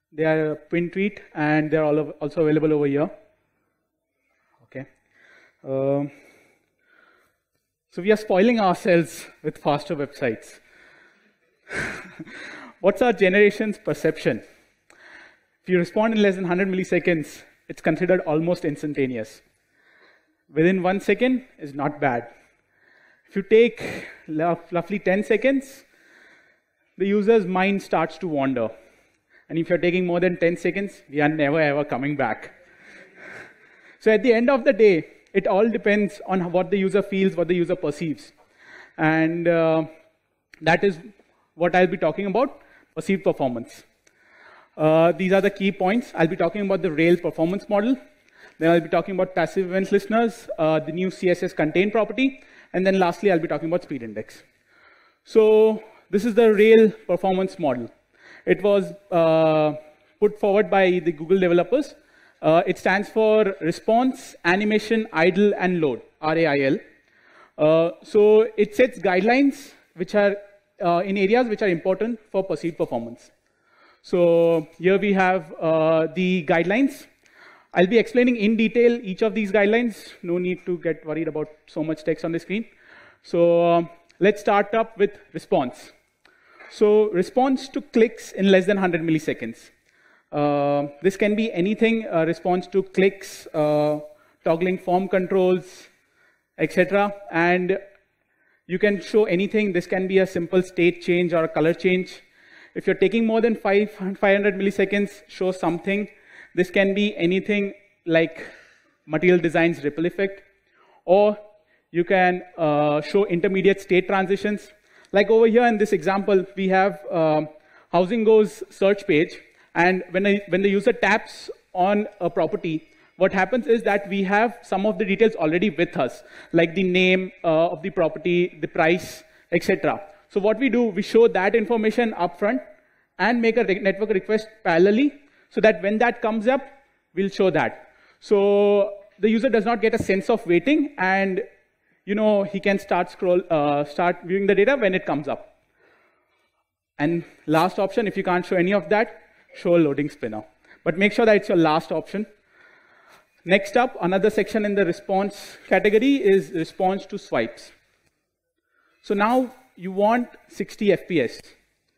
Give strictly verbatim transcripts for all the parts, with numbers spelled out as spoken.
They are a pin tweet, and they're all also available over here. Okay. Um, so we are spoiling ourselves with faster websites. What's our generation's perception? If you respond in less than one hundred milliseconds, it's considered almost instantaneous. Within one second is not bad. If you take roughly ten seconds, the user's mind starts to wander. And if you're taking more than ten seconds, we are never ever coming back. So at the end of the day, it all depends on what the user feels, what the user perceives. And uh, that is what I'll be talking about, perceived performance. Uh, these are the key points. I'll be talking about the Rails performance model. Then I'll be talking about passive event listeners, uh, the new C S S contain property. And then lastly, I'll be talking about speed index. So this is the Rails performance model. It was uh, put forward by the Google developers. Uh, it stands for Response, Animation, Idle, and Load, R A I L. Uh, so it sets guidelines which are uh, in areas which are important for perceived performance. So here we have uh, the guidelines. I'll be explaining in detail each of these guidelines. No need to get worried about so much text on the screen. So um, let's start up with response. So response to clicks in less than one hundred milliseconds. Uh, this can be anything, uh, response to clicks, uh, toggling form controls, et cetera. And you can show anything. This can be a simple state change or a color change. If you're taking more than five hundred milliseconds, show something. This can be anything like material design's ripple effect. Or you can uh, show intermediate state transitions. Like over here in this example, we have uh, HousingGo's search page. And when, I, when the user taps on a property, what happens is that we have some of the details already with us, like the name uh, of the property, the price, et cetera. So what we do, we show that information upfront and make a re network request parallelly, so that when that comes up, we'll show that. So the user does not get a sense of waiting, and you know he can start scroll, uh, start viewing the data when it comes up. And last option, if you can't show any of that, show a loading spinner. But make sure that it's your last option. Next up, another section in the response category is response to swipes. So now you want sixty F P S.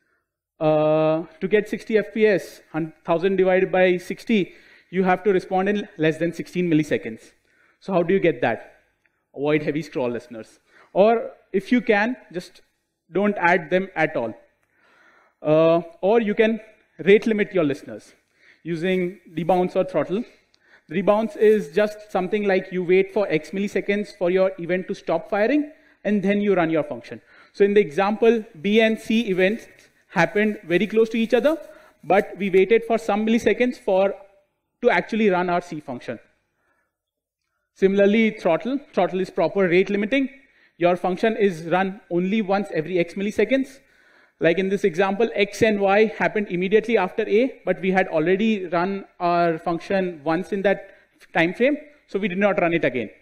Uh, to get sixty F P S, one thousand divided by sixty, you have to respond in less than sixteen milliseconds. So how do you get that? Avoid heavy scroll listeners. Or if you can, just don't add them at all. Uh, or you can rate limit your listeners using debounce or throttle. The debounce is just something like you wait for X milliseconds for your event to stop firing, and then you run your function. So in the example, B and C events happened very close to each other, but we waited for some milliseconds for to actually run our C function. Similarly, throttle. Throttle is proper rate limiting. Your function is run only once every X milliseconds. Like in this example, X and Y happened immediately after A, but we had already run our function once in that time frame, so we did not run it again.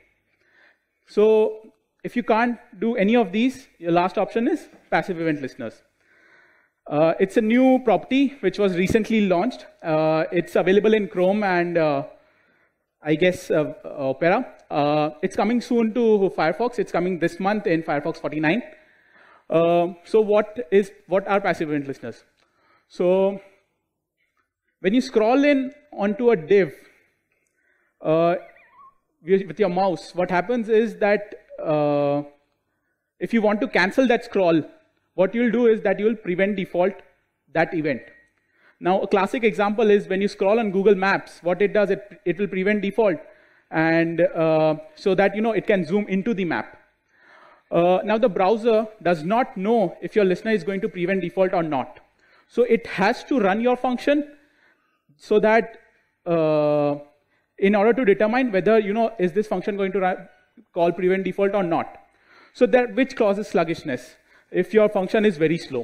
So if you can't do any of these, your last option is passive event listeners. Uh, it's a new property which was recently launched. Uh, it's available in Chrome and uh, I guess uh, Opera. Uh, it's coming soon to Firefox. It's coming this month in Firefox forty-nine. Uh, so what is what are passive event listeners? So when you scroll in onto a div uh, with your mouse, what happens is that uh, if you want to cancel that scroll, what you'll do is that you'll prevent default that event. Now a classic example is when you scroll on Google Maps, what it does, it, it will prevent default, and uh, so that you know it can zoom into the map. Uh, now the browser does not know if your listener is going to prevent default or not. So it has to run your function so that uh, in order to determine whether, you know, is this function going to run, call prevent default or not. So that which causes sluggishness if your function is very slow.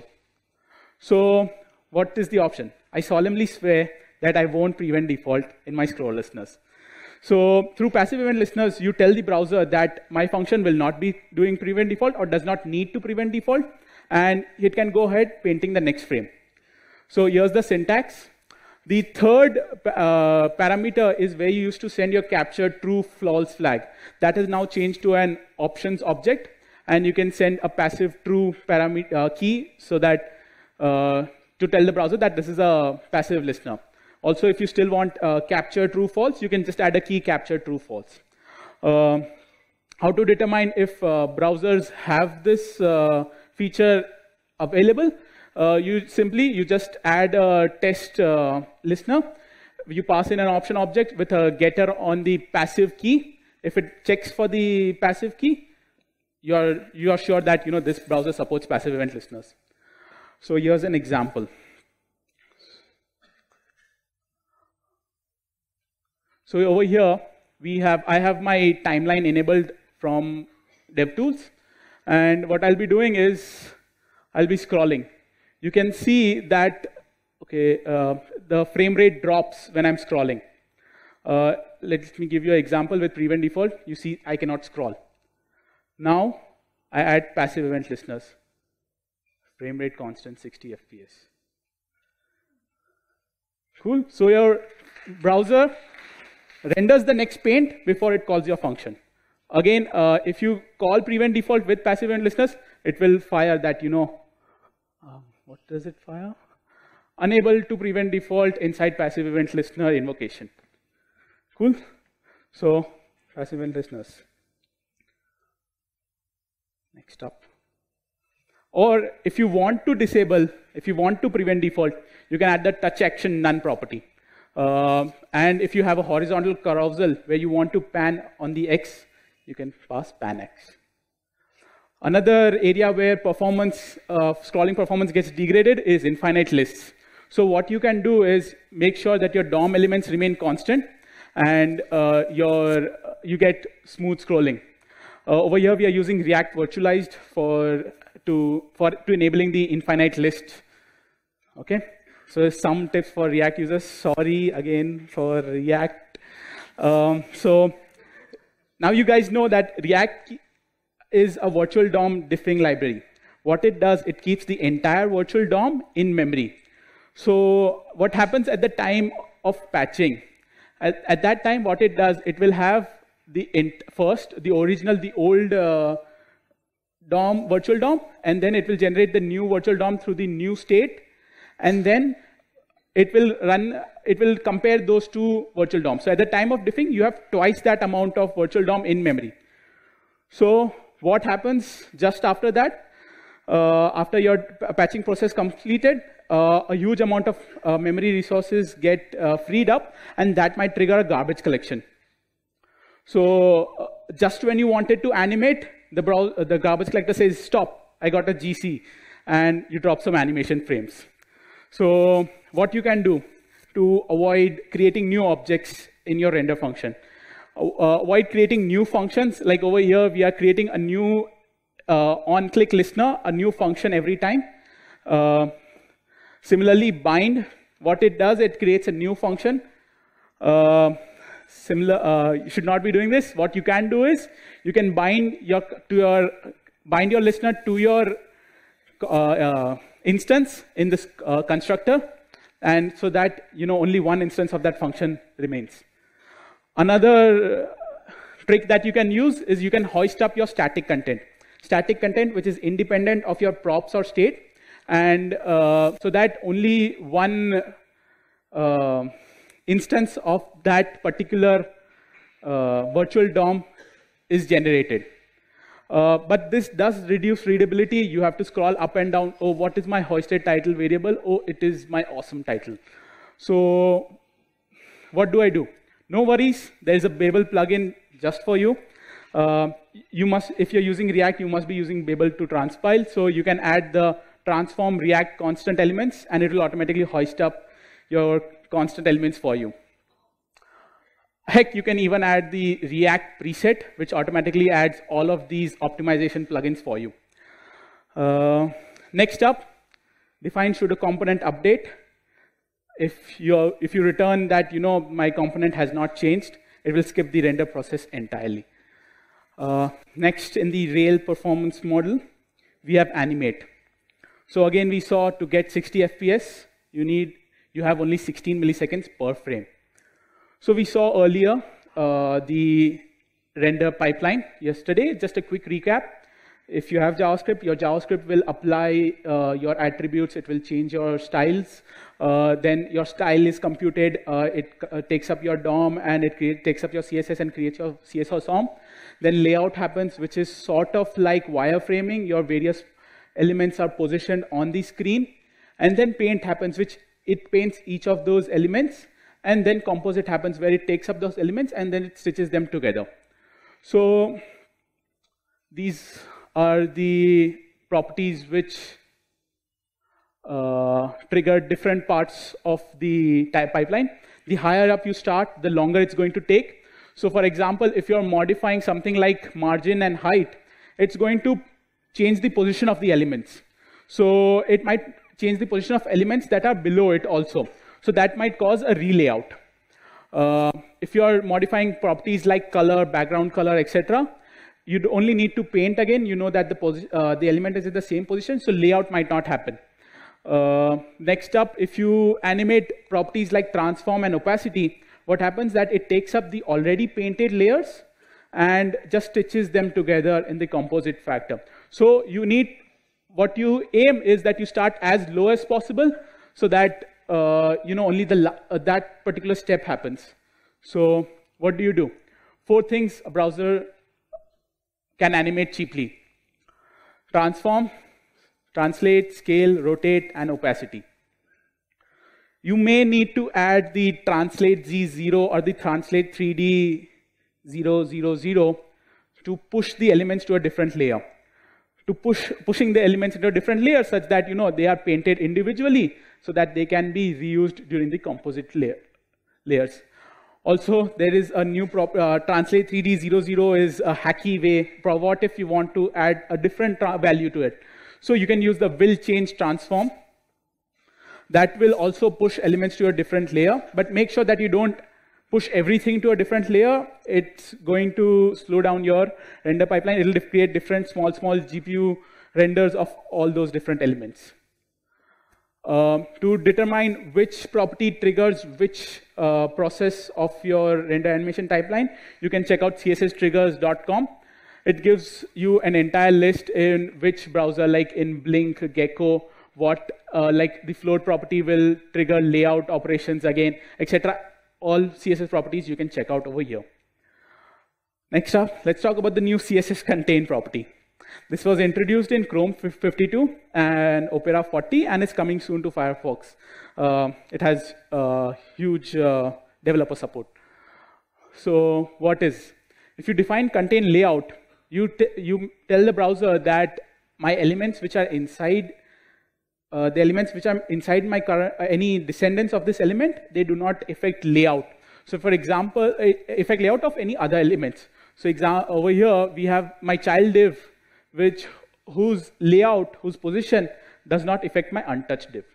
So what is the option? I solemnly swear that I won't prevent default in my scroll listeners. So through passive event listeners, you tell the browser that my function will not be doing prevent default or does not need to prevent default, and it can go ahead painting the next frame. So here's the syntax. The third uh, parameter is where you used to send your capture true false flag. That is now changed to an options object, and you can send a passive true parameter uh, key so that uh, to tell the browser that this is a passive listener. Also, if you still want uh, capture true false, you can just add a key capture true false. Uh, how to determine if uh, browsers have this uh, feature available? Uh, you simply, you just add a test uh, listener. You pass in an option object with a getter on the passive key. If it checks for the passive key, you're, you are sure that you know, this browser supports passive event listeners. So here's an example. So over here, we have, I have my timeline enabled from DevTools. And what I'll be doing is, I'll be scrolling. You can see that okay, uh, the frame rate drops when I'm scrolling. Uh, let me give you an example with prevent default. You see I cannot scroll. Now, I add passive event listeners. Frame rate constant, sixty F P S. Cool. So your browser renders the next paint before it calls your function. Again, uh, if you call prevent default with passive event listeners, it will fire that, you know, um, what does it fire? Unable to prevent default inside passive event listener invocation. Cool. So passive event listeners. Next up. Or if you want to disable, if you want to prevent default, you can add the touch action none property. Uh, and if you have a horizontal carousel where you want to pan on the X, you can pass pan X. Another area where performance, uh, scrolling performance gets degraded is infinite lists. So what you can do is make sure that your D O M elements remain constant and uh, your, you get smooth scrolling. Uh, over here, we are using React virtualized for to, for, to enabling the infinite list. Okay? So some tips for React users. Sorry again for React. Um, so now you guys know that React is a virtual D O M diffing library. What it does, it keeps the entire virtual D O M in memory. So what happens at the time of patching? At, at that time, what it does, it will have the int first, the original, the old uh, D O M, virtual D O M, and then it will generate the new virtual D O M through the new state, and then it will run, it will compare those two virtual D O Ms. So at the time of diffing, you have twice that amount of virtual D O M in memory. So what happens just after that? Uh, after your patching process completed, uh, a huge amount of uh, memory resources get uh, freed up, and that might trigger a garbage collection. So uh, just when you wanted to animate, the, browse, uh, the garbage collector says, stop, I got a G C, and you drop some animation frames. So what you can do to avoid creating new objects in your render function. Uh, avoid creating new functions. Like over here, we are creating a new uh, on-click listener, a new function every time. Uh, similarly, bind, what it does, it creates a new function. Uh, similar, uh, you should not be doing this. What you can do is, you can bind your, to your, bind your listener to your uh, uh, instance in this uh, constructor, and so that you know only one instance of that function remains. Another trick that you can use is you can hoist up your static content. Static content which is independent of your props or state, and uh, so that only one uh, instance of that particular uh, virtual D O M is generated. Uh, but this does reduce readability. You have to scroll up and down. Oh, what is my hoisted title variable? Oh, it is my awesome title. So what do I do? No worries. There is a Babel plugin just for you. Uh, you must, if you're using React, you must be using Babel to transpile. So you can add the transform React constant elements, and it will automatically hoist up your constant elements for you. Heck, you can even add the React preset, which automatically adds all of these optimization plugins for you. Uh, next up, define should a component update. If you if you return that you know my component has not changed, it will skip the render process entirely. Uh, next, in the Rail performance model, we have animate. So again, we saw to get sixty F P S, you need you have only sixteen milliseconds per frame. So we saw earlier uh, the render pipeline yesterday. Just a quick recap. If you have JavaScript, your JavaScript will apply uh, your attributes. It will change your styles. Uh, then your style is computed. Uh, it uh, takes up your D O M, and it create, takes up your C S S and creates your C S S O M. Then layout happens, which is sort of like wireframing. Your various elements are positioned on the screen. And then paint happens, which it paints each of those elements. And then composite happens, where it takes up those elements, and then it stitches them together. So these are the properties which uh, trigger different parts of the type pipeline. The higher up you start, the longer it's going to take. So for example, if you're modifying something like margin and height, it's going to change the position of the elements. So it might change the position of elements that are below it also. So that might cause a relayout. Uh, if you're modifying properties like color, background color, et cetera, you only need to paint again. You know that the, uh, the element is in the same position, so layout might not happen. Uh, next up, if you animate properties like transform and opacity, what happens that it takes up the already painted layers and just stitches them together in the composite factor. So you need, what you aim is that you start as low as possible, so that uh, you know only the uh, that particular step happens. So what do you do? Four things a browser can animate cheaply: transform, translate, scale, rotate, and opacity. You may need to add the translate Z zero or the translate three D zero zero zero to push the elements to a different layer. To push pushing the elements into a different layer such that you know they are painted individually, so that they can be reused during the composite layer, layers. Also, there is a new prop, uh, translate three D zero zero is a hacky way. What if you want to add a different value to it? So you can use the will change transform. That will also push elements to a different layer, but make sure that you don't push everything to a different layer. It's going to slow down your render pipeline. It'll create different small, small G P U renders of all those different elements. Uh, to determine which property triggers which uh, process of your render animation pipeline, you can check out C S S triggers dot com. It gives you an entire list in which browser, like in Blink, Gecko, what uh, like the float property will trigger layout operations again, et cetera. All C S S properties you can check out over here. Next up, let's talk about the new C S S contain property. This was introduced in Chrome fifty-two and Opera forty, and is coming soon to Firefox. Uh, it has uh, huge uh, developer support. So what is? If you define contain layout, you, you tell the browser that my elements which are inside, uh, the elements which are inside my current, uh, any descendants of this element, they do not affect layout. So for example, affect layout of any other elements. So exa over here, we have my child div, which whose layout, whose position does not affect my untouched div.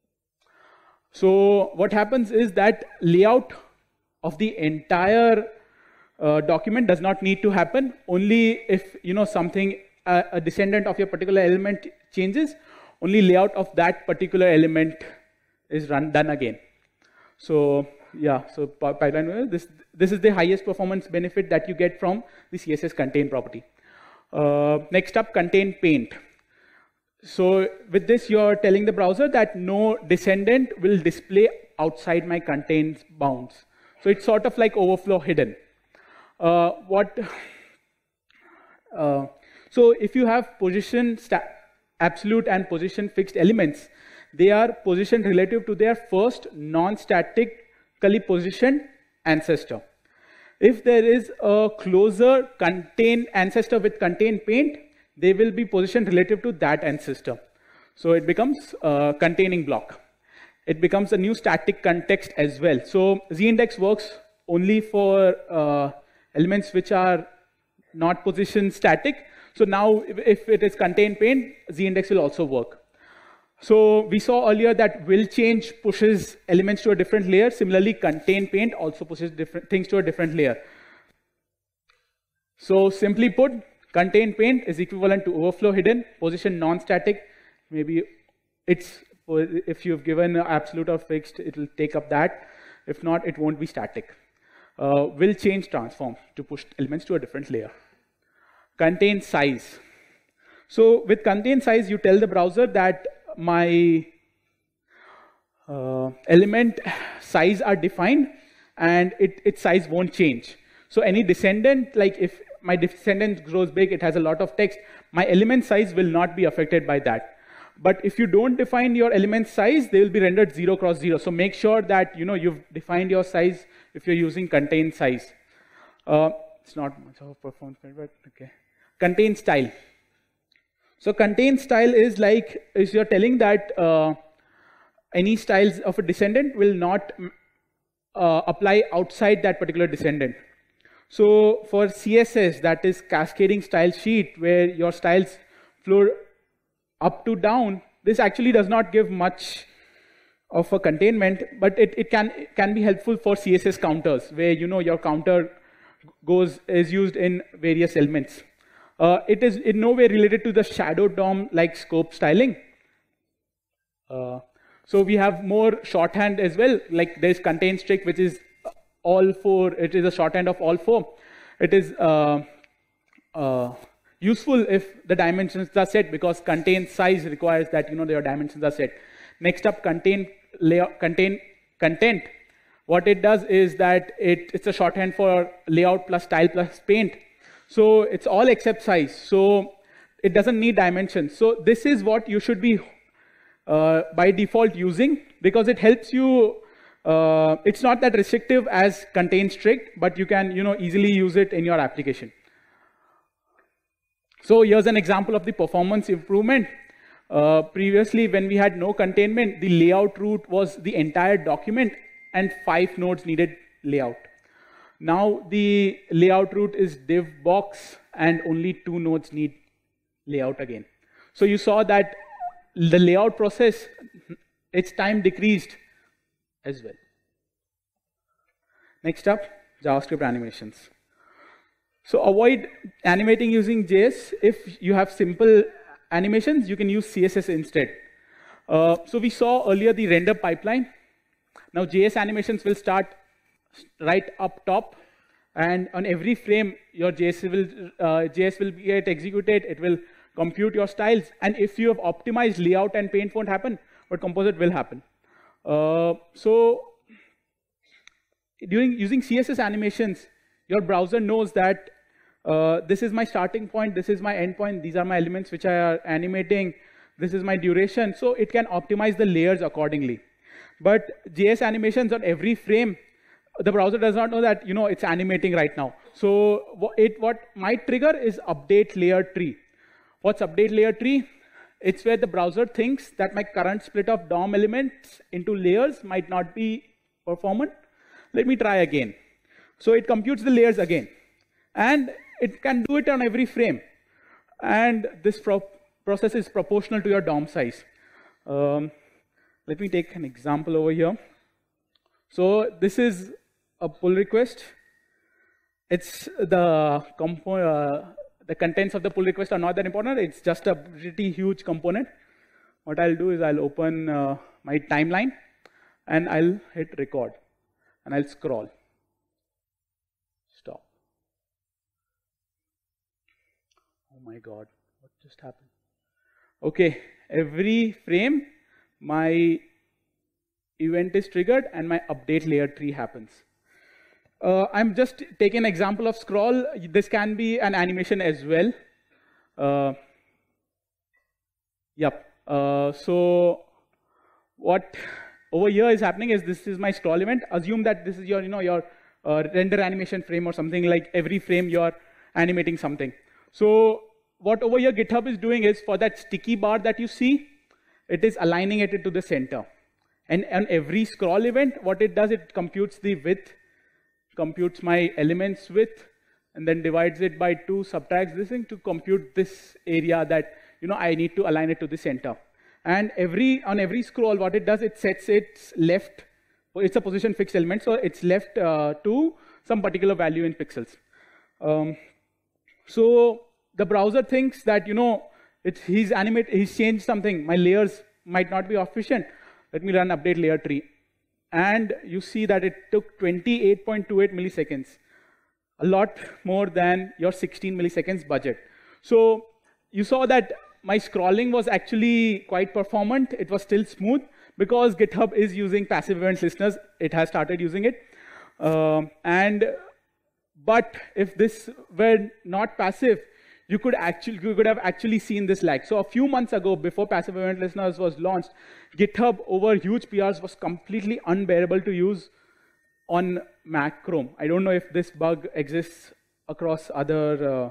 So what happens is that layout of the entire uh, document does not need to happen. Only if you know something, uh, a descendant of your particular element changes, only layout of that particular element is run done again. So yeah, so pipeline, this this is the highest performance benefit that you get from the C S S contain property. Uh, next up, contain paint. So with this, you're telling the browser that no descendant will display outside my contained bounds. So it's sort of like overflow hidden. Uh, what? Uh, so if you have position absolute and position fixed elements, they are positioned relative to their first non-statically positioned ancestor. If there is a closer contain ancestor with contain paint, they will be positioned relative to that ancestor. So it becomes a containing block. It becomes a new static context as well. So Z-index works only for uh, elements which are not position static. So now if it is contain paint, Z-index will also work. So we saw earlier that will change pushes elements to a different layer. Similarly, contain paint also pushes different things to a different layer. So simply put, contain paint is equivalent to overflow hidden, position non-static. Maybe its If you've given absolute or fixed, it will take up that. If not, it won't be static. Uh, will change transform to push elements to a different layer. Contain size. So with contain size, you tell the browser that my uh, element size are defined and it, its size won't change. So any descendant, like if my descendant grows big, it has a lot of text, my element size will not be affected by that. But if you don't define your element size, they will be rendered zero cross zero. So make sure that you know you've defined your size if you're using contain size. Uh, it's not much of a performance, but okay. Contain style. So contain style is like is you're telling that uh, any styles of a descendant will not uh, apply outside that particular descendant. So for C S S, that is cascading style sheet, where your styles flow up to down, this actually does not give much of a containment, but it, it can it can be helpful for C S S counters, where you know your counter goes is used in various elements. Uh, it is in no way related to the shadow D O M like scope styling. Uh, so we have more shorthand as well, like there's contain strict, which is all four. It is a shorthand of all four. It is uh, uh, useful if the dimensions are set, because contain size requires that you know your dimensions are set. Next up, contain layout, contain content. What it does is that it, it's a shorthand for layout plus style plus paint. So it's all except size. So it doesn't need dimensions. So this is what you should be uh, by default using, because it helps you. Uh, it's not that restrictive as contain strict, but you can you know easily use it in your application. So here's an example of the performance improvement. Uh, previously, when we had no containment, the layout route was the entire document and five nodes needed layout. Now the layout route is div box and only two nodes need layout again. So you saw that the layout process, its time decreased as well. Next up, JavaScript animations. So avoid animating using J S. If you have simple animations, you can use C S S instead. Uh, so we saw earlier the render pipeline. Now J S animations will start right up top, and on every frame, your J S will uh, J S will get executed. It will compute your styles, and if you have optimized layout and paint won't happen, but composite will happen. Uh, so during using C S S animations, your browser knows that uh, this is my starting point, this is my end point, these are my elements which I are animating, this is my duration, so it can optimize the layers accordingly. But J S animations on every frame, the browser does not know that you know it's animating right now. So it what might trigger is update layer tree. What's update layer tree? It's where the browser thinks that my current split of D O M elements into layers might not be performant. Let me try again. So it computes the layers again. And it can do it on every frame. And this pro process is proportional to your D O M size. Um, let me take an example over here. So this is a pull request. It's the compo uh, the contents of the pull request are not that important. It's just a pretty huge component. What I'll do is I'll open uh, my timeline and I'll hit record and I'll scroll. Stop. Oh my God, what just happened? Okay, every frame my event is triggered and my update layer tree happens. Uh, I'm just taking an example of scroll. This can be an animation as well. Uh, yep. Uh, so what over here is happening is this is my scroll event. Assume that this is your, you know, your uh, render animation frame or something, like every frame you're animating something. So what over here GitHub is doing is for that sticky bar that you see, it is aligning it to the center. And on every scroll event, what it does, it computes the width, computes my elements width, and then divides it by two, subtracts this thing to compute this area that you know I need to align it to the center. And every on every scroll, what it does, it sets its left. It's a position fixed element, so it's left uh, to some particular value in pixels. Um, so the browser thinks that you know it's he's animate he's changed something. My layers might not be efficient. Let me run update layer tree. And you see that it took twenty-eight point two eight milliseconds, a lot more than your sixteen milliseconds budget. So you saw that my scrolling was actually quite performant. It was still smooth because GitHub is using passive events listeners. It has started using it. Um, and but if this were not passive, you could actually you could have actually seen this lag. So a few months ago, before passive event listeners was launched, GitHub over huge P Rs was completely unbearable to use on Mac Chrome. I don't know if this bug exists across other uh,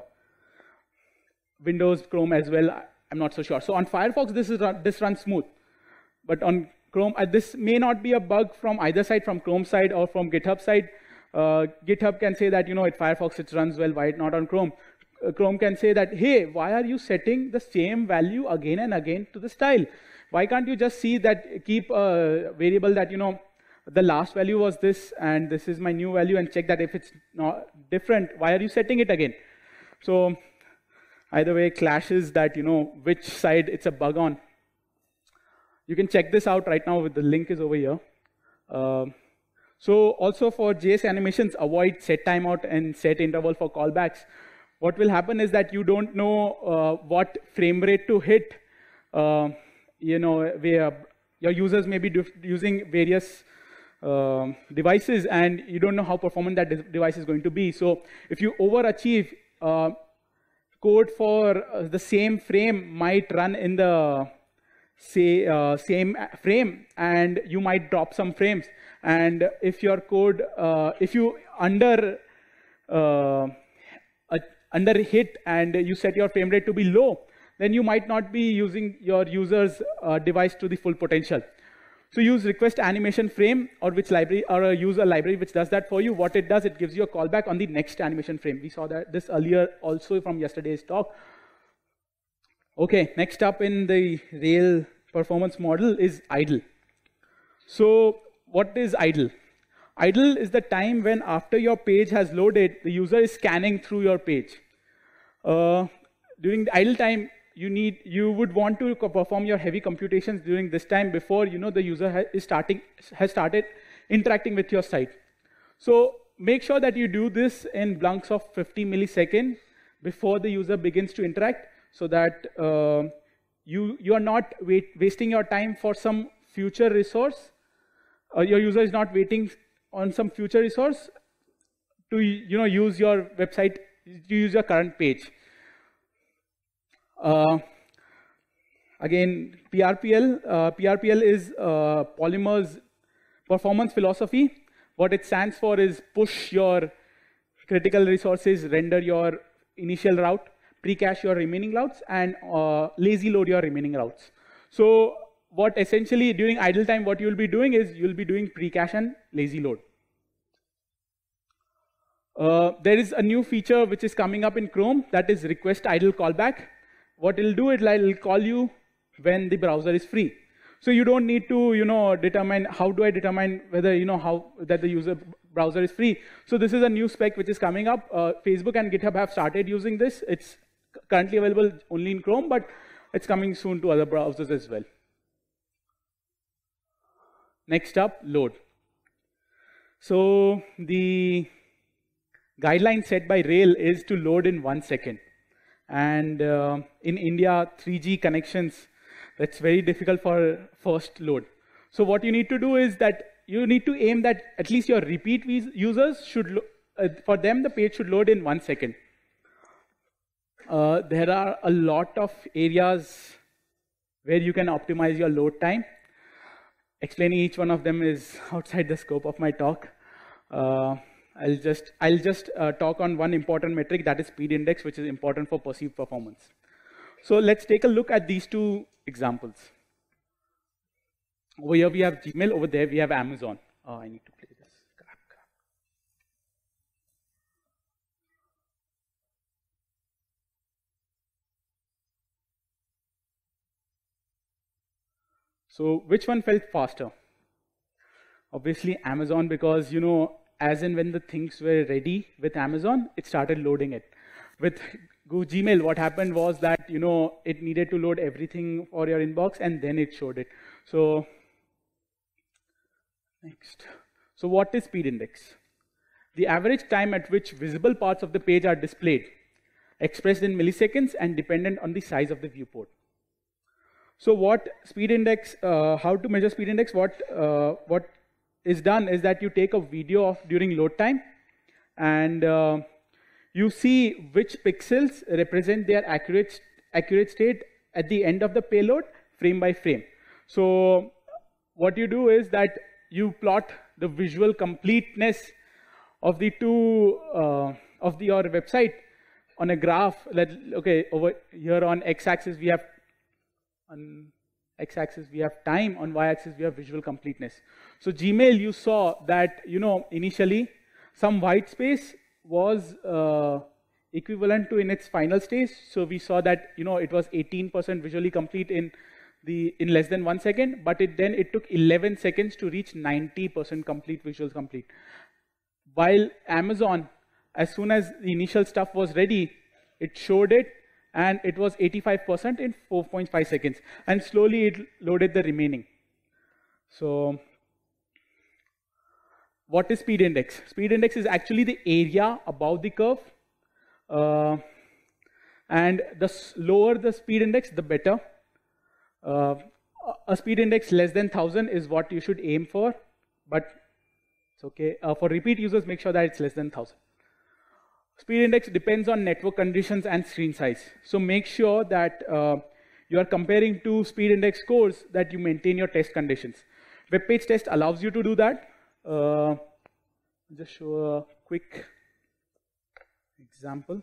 Windows Chrome as well. I'm not so sure. So on Firefox, this is this runs smooth, but on Chrome, uh, this may not be a bug from either side, from Chrome side or from GitHub side. Uh, GitHub can say that, you know, at Firefox it runs well, why not on Chrome? Uh, Chrome can say that, hey, why are you setting the same value again and again to the style? Why can't you just see that, keep a variable that, you know, the last value was this and this is my new value, and check that if it's not different, why are you setting it again? So either way clashes that, you know, which side it's a bug on. You can check this out right now, with the link is over here. Uh, so also for J S animations, avoid set timeout and set interval for callbacks. What will happen is that you don't know uh, what frame rate to hit. Uh, you know, where your users may be using various uh, devices, and you don't know how performant that de device is going to be. So if you overachieve, uh, code for uh, the same frame might run in the say uh, same frame, and you might drop some frames. And if your code, uh, if you under uh, uh, under hit and you set your frame rate to be low, then you might not be using your user's uh, device to the full potential. So use request animation frame, or which library, or a user library which does that for you. What it does, it gives you a callback on the next animation frame. We saw that this earlier also from yesterday's talk. Okay, next up in the Rail performance model is idle. So what is idle? Idle is the time when, after your page has loaded, the user is scanning through your page. Uh, during the idle time, you need you would want to perform your heavy computations during this time before, you know, the user ha is starting has started interacting with your site. So make sure that you do this in blocks of fifty milliseconds before the user begins to interact, so that uh, you you are not wait, wasting your time for some future resource. Uh, your user is not waiting on some future resource to, you know, use your website, to use your current page. Uh, again, P R P L. Uh, P R P L is uh, Polymer's performance philosophy. What it stands for is push your critical resources, render your initial route, pre-cache your remaining routes, and uh, lazy load your remaining routes. So what essentially during idle time, what you'll be doing is you'll be doing pre-cache and lazy load. Uh, there is a new feature which is coming up in Chrome, that is request idle callback. What it'll do, it'll call you when the browser is free. So you don't need to, you know, determine, how do I determine whether, you know, how that the user browser is free. So this is a new spec which is coming up. Uh, Facebook and GitHub have started using this. It's currently available only in Chrome, but it's coming soon to other browsers as well. Next up, load. So the guideline set by Rail is to load in one second. And uh, in India, three G connections, that's very difficult for first load. So what you need to do is that you need to aim that at least your repeat users should, uh, for them, the page should load in one second. Uh, there are a lot of areas where you can optimize your load time. Explaining each one of them is outside the scope of my talk. Uh, I'll just, I'll just uh, talk on one important metric, that is speed index, which is important for perceived performance. So let's take a look at these two examples. Over here we have Gmail, over there we have Amazon. Oh, I need to play this. Crap, crap. So which one felt faster? Obviously Amazon, because, you know, as and when the things were ready with Amazon, it started loading it. With Google Gmail, what happened was that, you know, it needed to load everything for your inbox and then it showed it. So, next. So what is speed index? The average time at which visible parts of the page are displayed, expressed in milliseconds and dependent on the size of the viewport. So what speed index, uh, how to measure speed index, what, uh, what is done is that you take a video of during load time and uh, you see which pixels represent their accurate, accurate state at the end of the payload, frame by frame. So what you do is that you plot the visual completeness of the two, uh, of the, your website on a graph. Let, okay, over here on x-axis we have on x-axis we have time, on y-axis we have visual completeness. So Gmail, you saw that, you know, initially some white space was uh, equivalent to in its final stage. So we saw that, you know, it was eighteen percent visually complete in the in less than one second, but it then it took eleven seconds to reach ninety percent complete visuals complete. While Amazon, as soon as the initial stuff was ready, it showed it, and it was eighty-five percent in four point five seconds. And slowly it loaded the remaining. So what is speed index? Speed index is actually the area above the curve. Uh, and the lower the speed index, the better. Uh, a speed index less than one thousand is what you should aim for. But it's okay. Uh, for repeat users, make sure that it's less than one thousand. Speed index depends on network conditions and screen size. So make sure that uh, you are comparing two speed index scores, that you maintain your test conditions. Web page test allows you to do that. Uh, just show a quick example.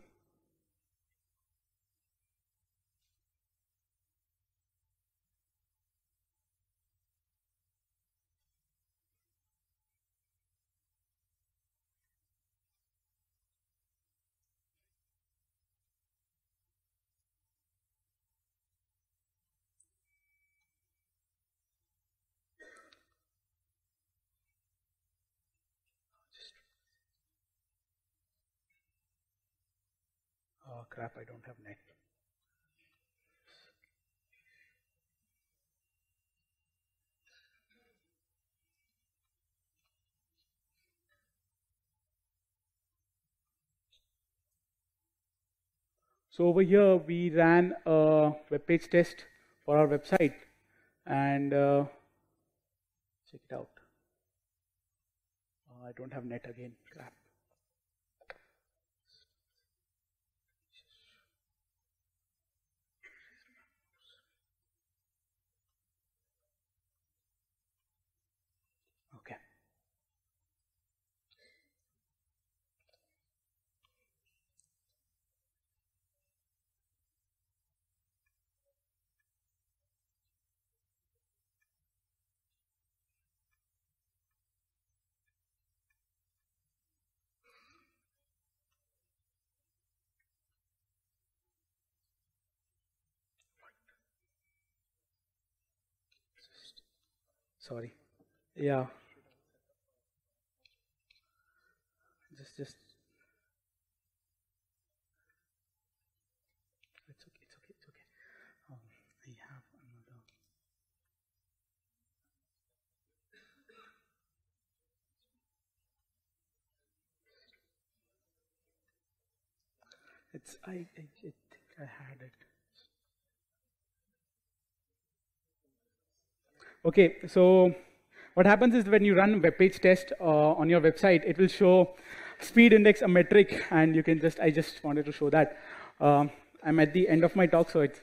Oh crap, I don't have net. So over here, we ran a web page test for our website, and uh, check it out. Uh, I don't have net again, crap. Okay. Sorry. Yeah. Just, just. It's okay, it's okay, it's okay. Um, I have another. It's, I, I, I think I had it. Okay, so what happens is when you run web page test uh, on your website, it will show speed index, a metric, and you can just, I just wanted to show that. Um, I'm at the end of my talk, so it's,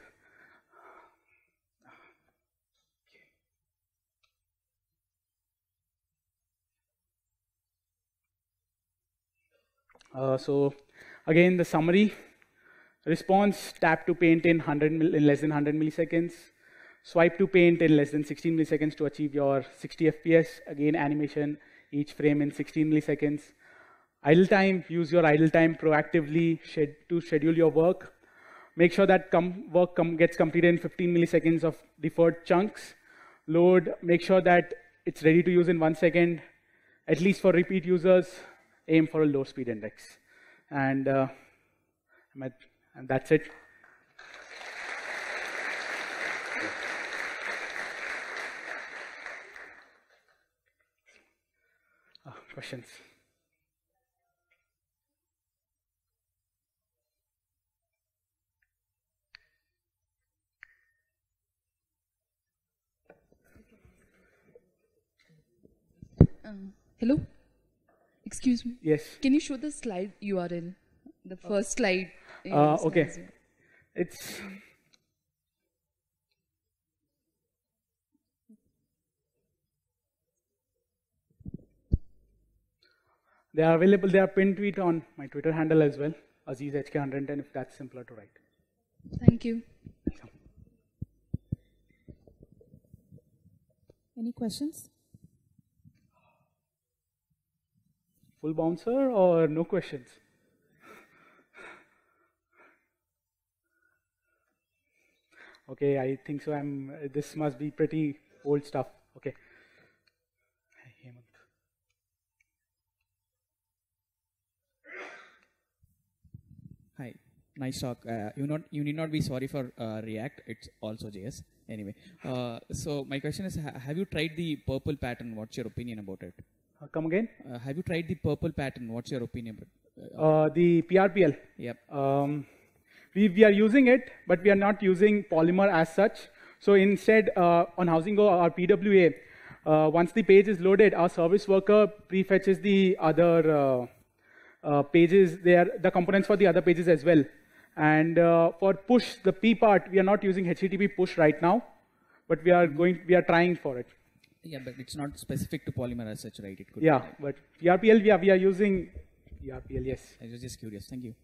uh, so again, the summary, response, tap to paint in, one hundred mil, in less than one hundred milliseconds. Swipe to paint in less than sixteen milliseconds to achieve your sixty F P S. Again, animation, each frame in sixteen milliseconds. Idle time, use your idle time proactively shed to schedule your work. Make sure that com work com gets completed in fifteen milliseconds of deferred chunks. Load, make sure that it's ready to use in one second. At least for repeat users, aim for a low speed index. And uh, I'm at And that's it. Oh, questions? Uh, hello? Excuse me. Yes. Can you show the slide U R L? The first slide. Uh, okay. It's they are available. They are pinned tweet on my Twitter handle as well, Aziz H K one ten. If that's simpler to write. Thank you. Any questions? Full bouncer or no questions? Okay, I think so. I'm. This must be pretty old stuff. Okay. Hi, nice talk. Uh, you not you need not be sorry for uh, React. It's also J S. Anyway, uh, so my question is: ha Have you tried the purple pattern? What's your opinion about it? Uh, come again? Uh, have you tried the purple pattern? What's your opinion about it? Uh, uh, the P R P L. Yep. Um, we we are using it, but we are not using Polymer as such. So instead, uh, on HousingGo, our P W A, uh, once the page is loaded, our service worker prefetches the other uh, uh, pages. There, the components for the other pages as well. And uh, for push, the P part, we are not using H T T P push right now, but we are going, we are trying for it. Yeah, but it's not specific to Polymer as such, right? It could yeah, be like but P R P L, we are, we are using P R P L, yes. I was just curious. Thank you.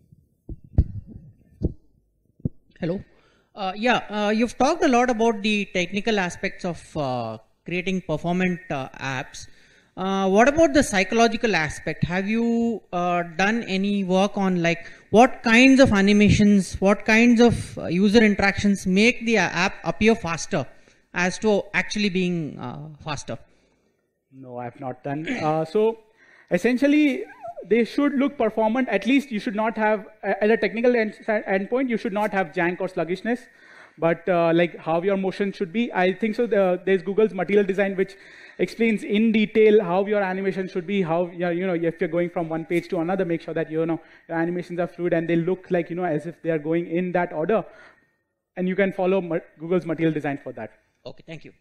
Hello. Uh, yeah, uh, you've talked a lot about the technical aspects of uh, creating performant uh, apps. Uh, what about the psychological aspect? Have you uh, done any work on like what kinds of animations, what kinds of uh, user interactions make the app appear faster as to actually being uh, faster? No, I have not done. Uh, so essentially, they should look performant. At least you should not have, at a technical end, endpoint, you should not have jank or sluggishness. But uh, like how your motion should be, I think so. The, there's Google's material design, which explains in detail how your animation should be. How you know if you're going from one page to another, make sure that you know your animations are fluid and they look like you know as if they are going in that order. And you can follow ma Google's material design for that. Okay, thank you.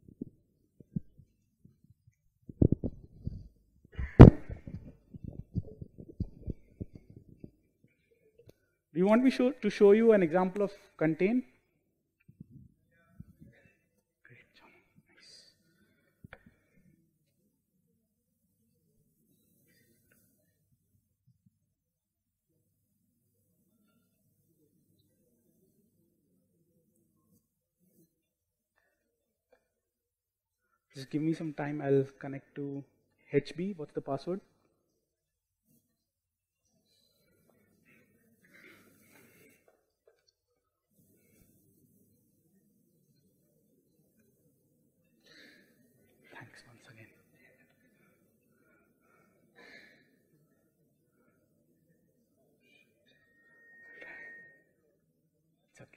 Do you want me show, to show you an example of contain? Great job. Nice. Just give me some time. I'll connect to H B. What's the password? Thanks once again. It's okay.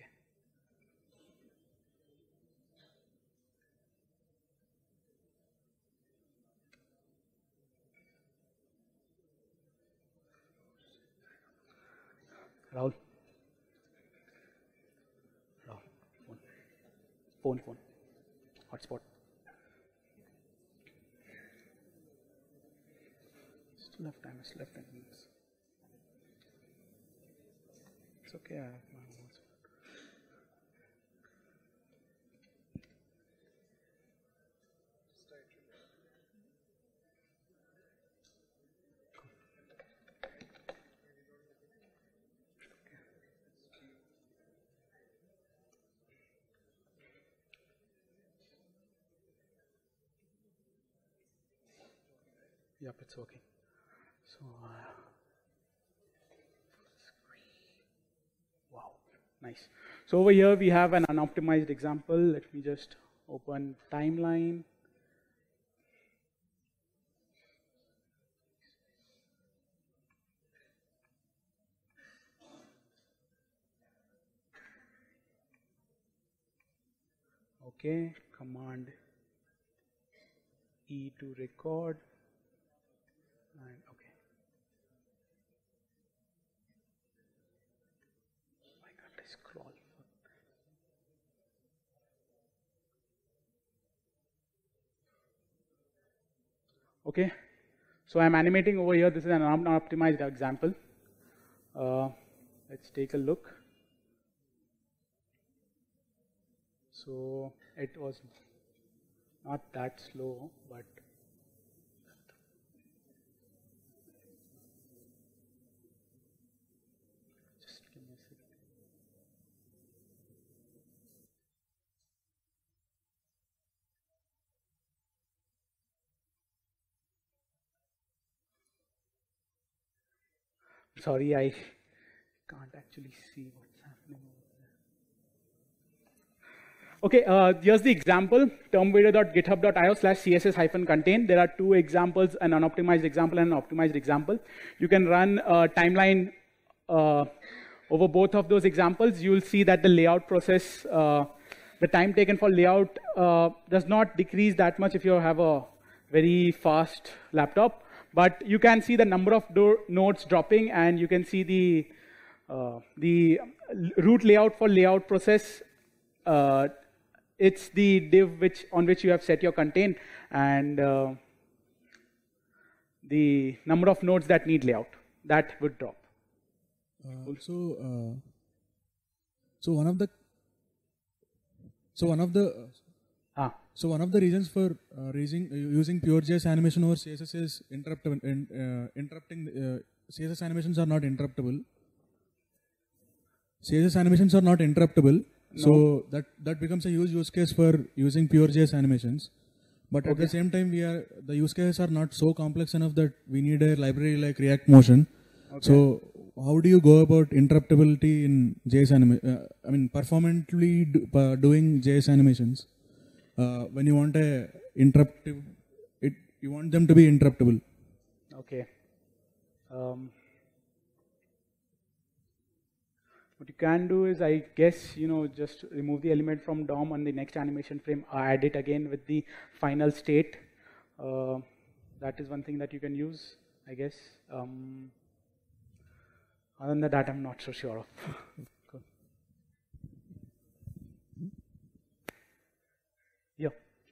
Rahul. Rahul. Phone. Phone, phone. Hotspot. Still have time. I still have ten minutes. It's okay. I have my hotspot. Yep, it's working. So, uh, wow, nice. So over here we have an unoptimized example. Let me just open timeline. Okay, Command E to record. And okay. Why can't I scroll? Okay, so I'm animating over here. This is an unoptimized example. Uh, let's take a look. So it was not that slow, but just give me a second. Sorry, I can't actually see what's happening over there. Okay, uh, here's the example, termvideo.github.io slash css hyphen contain. There are two examples, an unoptimized example and an optimized example. You can run a timeline uh, over both of those examples. You'll see that the layout process, uh, the time taken for layout uh, does not decrease that much if you have a very fast laptop. But you can see the number of nodes dropping, and you can see the uh, the root layout for layout process. Uh, it's the div which on which you have set your contain, and uh, the number of nodes that need layout that would drop. Uh, so, uh, so one of the so one of the uh, ah. So one of the reasons for uh, raising, uh, using PureJS animation over C S S is interruptible. In, uh, interrupting uh, C S S animations are not interruptible. C S S animations are not interruptible. No. So that that becomes a huge use case for using PureJS animations. But okay. At the same time, we are the use cases are not so complex enough that we need a library like React Motion. Okay. So how do you go about interruptibility in J S animation? Uh, I mean, performantly do, uh, doing J S animations. Uh, when you want a interruptive, it you want them to be interruptible. Okay. Um, what you can do is, I guess, you know, just remove the element from D O M on the next animation frame, add it again with the final state. Uh, that is one thing that you can use, I guess. Um, other than that, I'm not so sure of. Yeah.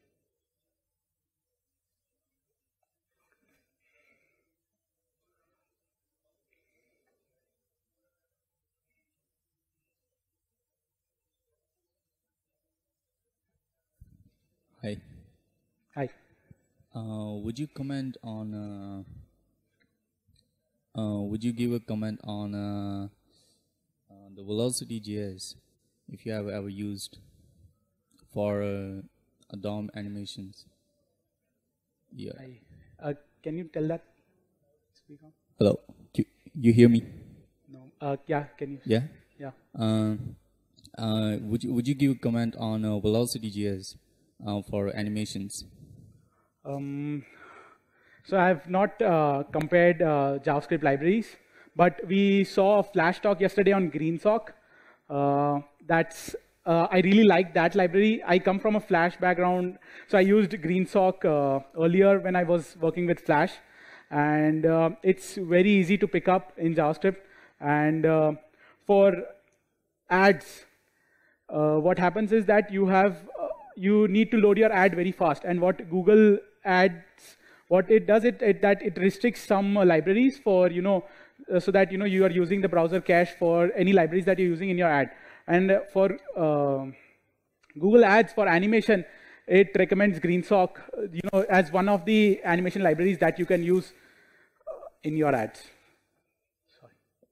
Hi. Hi. Uh, would you comment on? Uh, uh, would you give a comment on uh, uh, the Velocity J S, if you have ever used for uh, a D O M animations? Yeah. I, uh, can you tell that? Speak on. Hello. You, you hear me? No. Uh, yeah. Can you? Yeah. Yeah. Uh, uh, would you Would you give a comment on uh, Velocity J S uh, for animations? Um, so I have not uh, compared uh, JavaScript libraries, but we saw a flash talk yesterday on GreenSock. Uh, that's uh, I really like that library. I come from a Flash background, so I used GreenSock uh, earlier when I was working with Flash, and uh, it's very easy to pick up in JavaScript. And uh, for ads, uh, what happens is that you have uh, you need to load your ad very fast, and what Google Ads, what it does, it, it that it restricts some uh, libraries for, you know, uh, so that, you know, you are using the browser cache for any libraries that you're using in your ad. And uh, for uh, Google Ads for animation, it recommends GreenSock, uh, you know, as one of the animation libraries that you can use uh, in your ads. Sorry.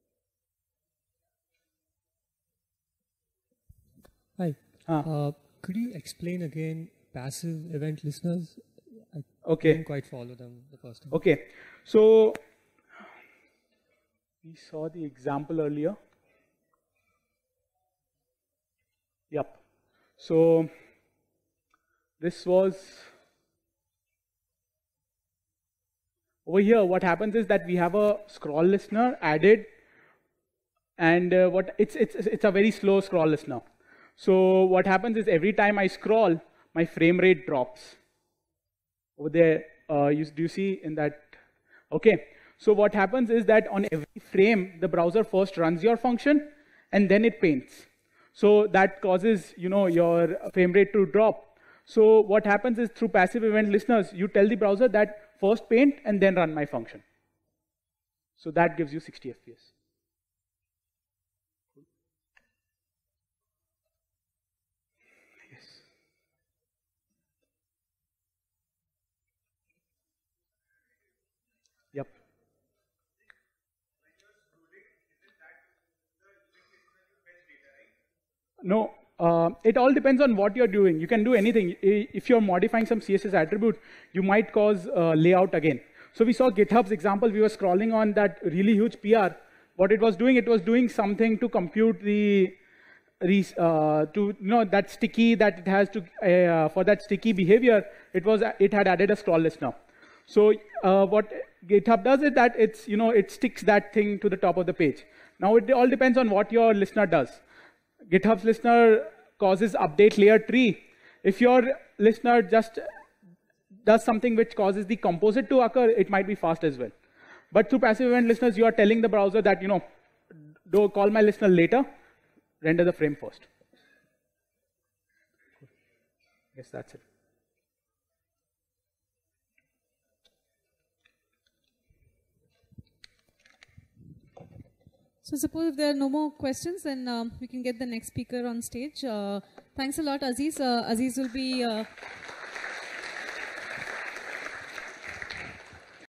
Hi. Uh, uh, could you explain again passive event listeners? I okay. didn't quite follow them the first time. Okay. So we saw the example earlier. Yep. So this was over here. What happens is that we have a scroll listener added, and uh, what it's it's it's a very slow scroll listener. So what happens is every time I scroll, my frame rate drops. Over there, uh, you, do you see in that? Okay. So what happens is that on every frame, the browser first runs your function, and then it paints. So that causes, you know, your frame rate to drop. So what happens is through passive event listeners, you tell the browser that first paint and then run my function. So that gives you sixty F P S. Yes. Yep. No, uh, it all depends on what you're doing. You can do anything. If you're modifying some C S S attribute, you might cause uh, layout again. So we saw GitHub's example. We were scrolling on that really huge P R. What it was doing, it was doing something to compute the, uh, to you know that sticky that it has to uh, for that sticky behavior. It was it had added a scroll listener. So uh, what GitHub does is that it's you know it sticks that thing to the top of the page. Now it all depends on what your listener does. GitHub's listener causes update layer tree. If your listener just does something which causes the composite to occur, it might be fast as well. But through passive event listeners, you are telling the browser that, you know, do call my listener later, render the frame first. Yes, that's it. So suppose if there are no more questions, then um, we can get the next speaker on stage. Uh, thanks a lot, Aziz. Uh, Aziz will be... Uh